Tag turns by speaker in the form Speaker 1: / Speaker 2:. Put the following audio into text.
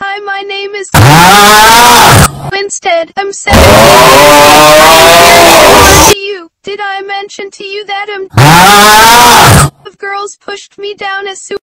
Speaker 1: Hi, my name is Winstead. I'm 7 to you. Did I mention to you that of girls pushed me down as soon